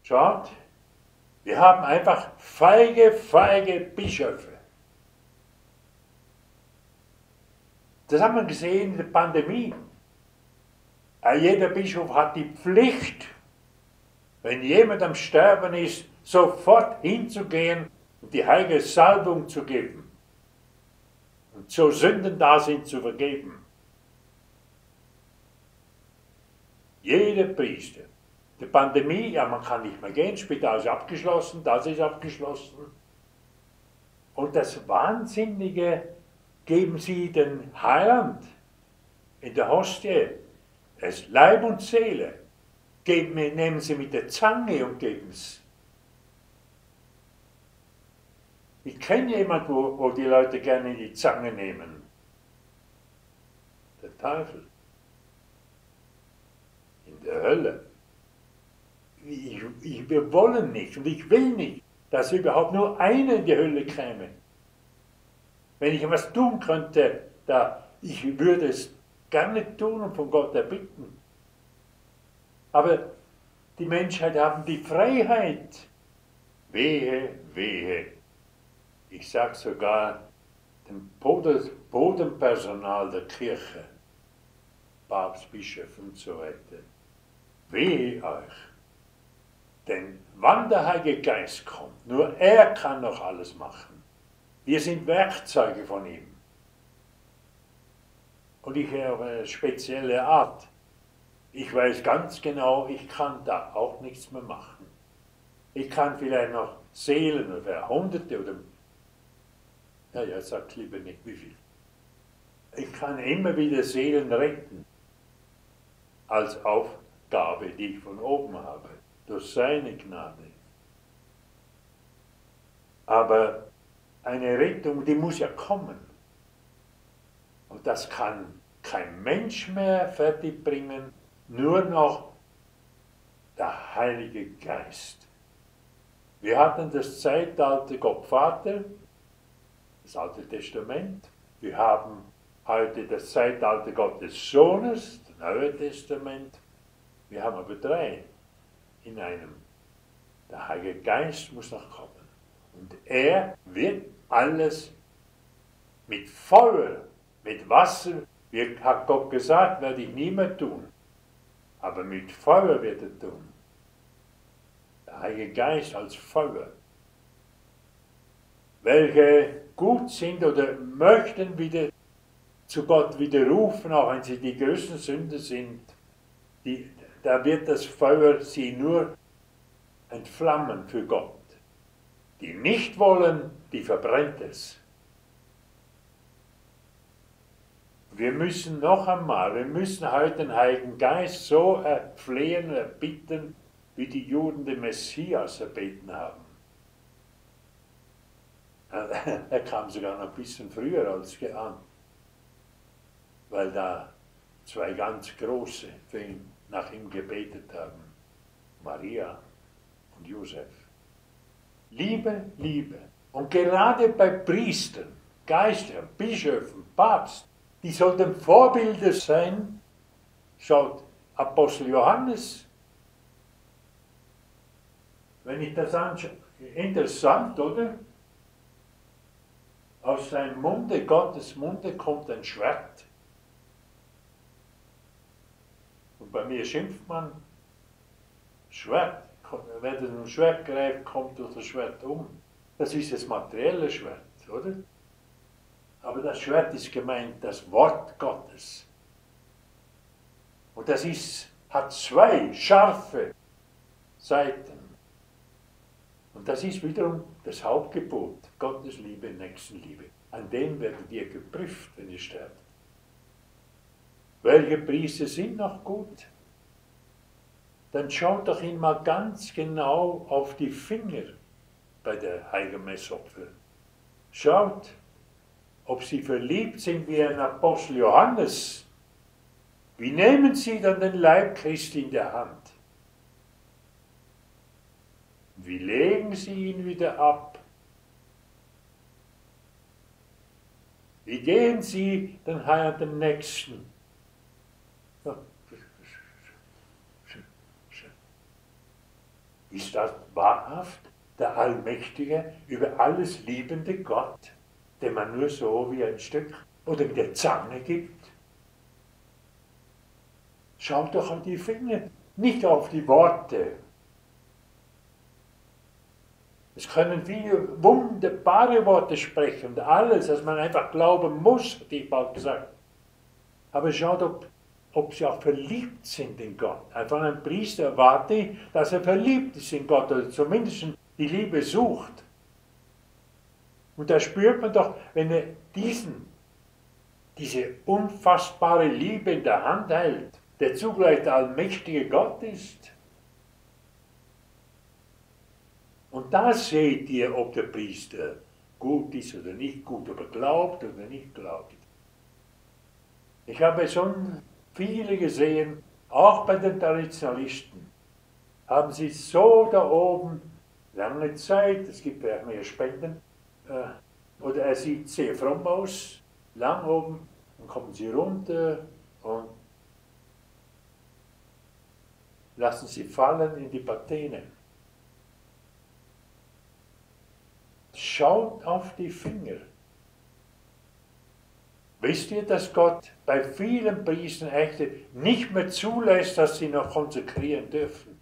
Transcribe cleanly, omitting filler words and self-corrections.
Schaut, wir haben einfach feige Bischöfe. Das haben wir gesehen in der Pandemie. Jeder Bischof hat die Pflicht, wenn jemand am Sterben ist, sofort hinzugehen und die heilige Salbung zu geben. Und so Sünden da sind, zu vergeben. Jeder Priester. Die Pandemie, ja, man kann nicht mehr gehen, das Spital ist abgeschlossen, das ist abgeschlossen. Und das Wahnsinnige geben sie den Heiland in der Hostie, es ist Leib und Seele. Nehmen sie mit der Zange und geben es. Ich kenne jemanden, wo die Leute gerne die Zange nehmen. Der Teufel. In der Hölle. Wir wollen nicht und ich will nicht, dass überhaupt nur einer in die Hölle käme. Wenn ich etwas tun könnte, ich würde es gerne tun und von Gott erbitten. Aber die Menschheit haben die Freiheit. Wehe, wehe. Ich sage sogar dem Bodenpersonal der Kirche, Papst, Bischof und so weiter. Wehe euch. Denn wann der Heilige Geist kommt, nur er kann noch alles machen. Wir sind Werkzeuge von ihm. Und ich habe eine spezielle Art. Ich weiß ganz genau, ich kann da auch nichts mehr machen. Ich kann vielleicht noch Seelen oder Hunderte oder, ja, sagt lieber nicht wie viel. Ich kann immer wieder Seelen retten, als Aufgabe, die ich von oben habe, durch seine Gnade. Aber eine Rettung, die muss ja kommen. Und das kann kein Mensch mehr fertigbringen, nur noch der Heilige Geist. Wir hatten das Zeitalter Gott Vater, das Alte Testament. Wir haben heute das Zeitalter Gottes Sohnes, das Neue Testament. Wir haben aber drei in einem. Der Heilige Geist muss noch kommen. Und er wird alles mit Feuer, mit Wasser, wie hat Gott gesagt, werde ich nie mehr tun. Aber mit Feuer wird er tun. Der Heilige Geist als Feuer. Welche gut sind oder möchten wieder zu Gott widerrufen, auch wenn sie die größten Sünder sind, da wird das Feuer sie nur entflammen für Gott. Die nicht wollen, die verbrennt es. Wir müssen noch einmal, wir müssen heute den Heiligen Geist so erflehen, erbitten, wie die Juden den Messias erbeten haben. Er kam sogar noch ein bisschen früher als geahnt, weil da zwei ganz große für ihn, nach ihm gebetet haben, Maria und Josef. Liebe, Liebe. Und gerade bei Priestern, Geistern, Bischöfen, Papst, die sollten Vorbilder sein. Schaut, Apostel Johannes, wenn ich das anschaue, interessant, oder? Aus seinem Munde, Gottes Munde, kommt ein Schwert. Und bei mir schimpft man, Schwert, wer ein Schwert greift, kommt durch das Schwert um. Das ist das materielle Schwert, oder? Aber das Schwert ist gemeint, das Wort Gottes. Und das hat zwei scharfe Seiten. Und das ist wiederum das Hauptgebot, Gottes Liebe, Nächstenliebe. An dem werdet ihr geprüft, wenn ihr sterbt. Welche Priester sind noch gut? Dann schaut doch ihn mal ganz genau auf die Finger bei der heiligen Messopfer. Schaut, ob sie verliebt sind wie ein Apostel Johannes. Wie nehmen sie dann den Leib Christi in der Hand? Wie legen sie ihn wieder ab? Wie gehen sie den Heiland dem Nächsten? Ist das wahrhaft der allmächtige, über alles liebende Gott, den man nur so wie ein Stück oder mit der Zange gibt? Schaut doch an die Finger, nicht auf die Worte. Es können viele wunderbare Worte sprechen und alles, was man einfach glauben muss, hat ich bald gesagt. Aber schaut, ob sie auch verliebt sind in Gott. Von einem Priester erwarte ich, dass er verliebt ist in Gott oder zumindest die Liebe sucht. Und da spürt man doch, wenn er diese unfassbare Liebe in der Hand hält, der zugleich der allmächtige Gott ist. Und da seht ihr, ob der Priester gut ist oder nicht gut, ob er glaubt oder nicht glaubt. Ich habe schon viele gesehen, auch bei den Traditionalisten, haben sie so da oben lange Zeit, es gibt vielleicht mehr Spenden, oder er sieht sehr fromm aus, lang oben, dann kommen sie runter und lassen sie fallen in die Patene. Schaut auf die Finger. Wisst ihr, dass Gott bei vielen Priestern echt nicht mehr zulässt, dass sie noch konsekrieren dürfen?